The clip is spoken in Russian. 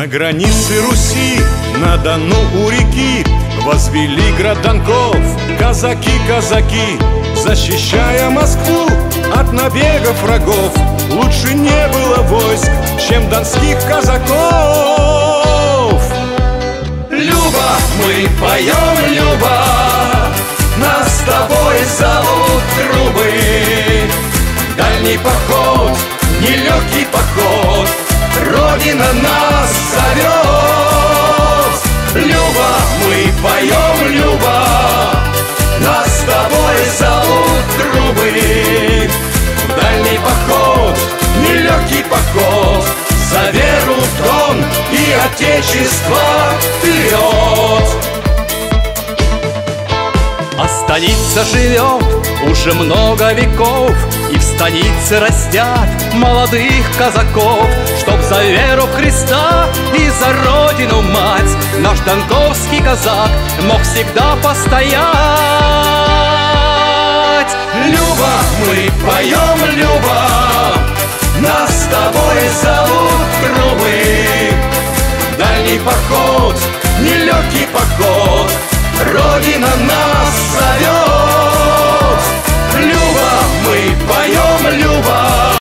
На границе Руси, на Дону у реки, возвели град Донков казаки, казаки. Защищая Москву от набегов врагов, лучше не было войск, чем донских казаков. Люба, мы поем, Люба, нас с тобой зовут трубы. Дальний поход, нелегкий поход, Родина нас зовет. Люба, мы поем, Люба, нас с тобой зовут трубы. Дальний поход, нелегкий поход, за веру в трон и отечество вперед. А станица живет уже много веков, и в станице растят молодых казаков, чтоб за веру Христа и за Родину мать наш донковский казак мог всегда постоять. Люба, мы поем, Люба, нас с тобой зовут трубы. Дальний поход, нелегкий поход, Родина нас зовет.